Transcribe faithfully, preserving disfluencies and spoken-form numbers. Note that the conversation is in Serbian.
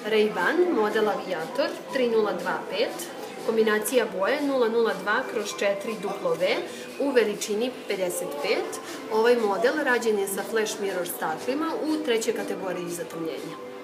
Ray-Ban, model Aviator tri nula dva pet, kombinacija boje nula nula dva kroz četiri W u veličini pedeset pet. Ovaj model rađen je sa flash mirror staklima u trećoj kategoriji zatamljenja.